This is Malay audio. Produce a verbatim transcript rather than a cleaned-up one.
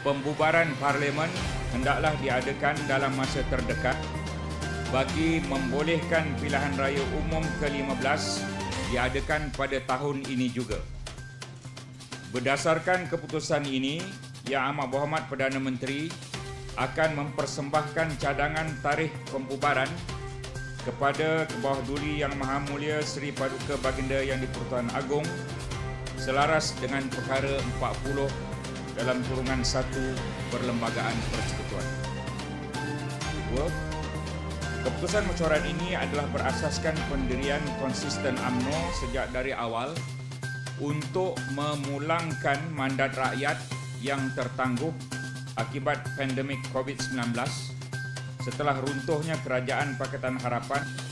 pembubaran parlimen hendaklah diadakan dalam masa terdekat bagi membolehkan pilihan raya umum ke lima belas diadakan pada tahun ini juga. Berdasarkan keputusan ini, Yang Amat Berhormat Perdana Menteri akan mempersembahkan cadangan tarikh pembubaran kepada Kebawah Duli Yang Maha Mulia Seri Paduka Baginda Yang di-Pertuan Agong selaras dengan perkara empat puluh dalam kurungan satu Perlembagaan Persekutuan. Dua, keputusan mesyuarat ini adalah berasaskan pendirian konsisten U M N O sejak dari awal untuk memulangkan mandat rakyat yang tertangguh akibat pandemik COVID sembilan belas setelah runtuhnya Kerajaan Pakatan Harapan